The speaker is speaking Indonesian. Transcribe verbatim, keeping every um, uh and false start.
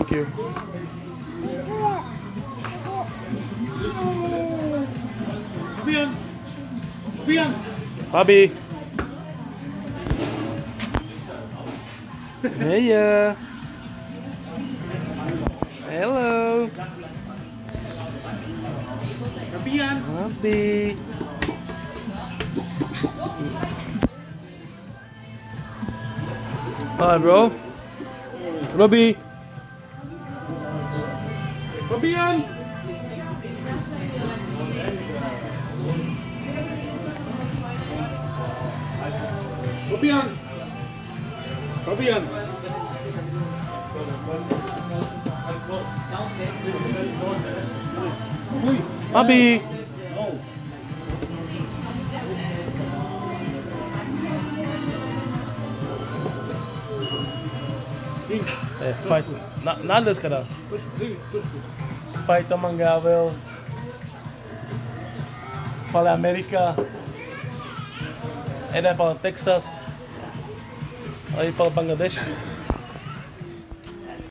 Thank you. Fabian. Fabian. Fabi. Hey ya. Hello. Fabian. Fabi. Hi bro. Robbie. Fabian. Fabian. Fabian. Fabi. Eh, fight. Na, nada cara. Fight também Gabriel. Para a América. Era para Texas. Aí para Bangladesh.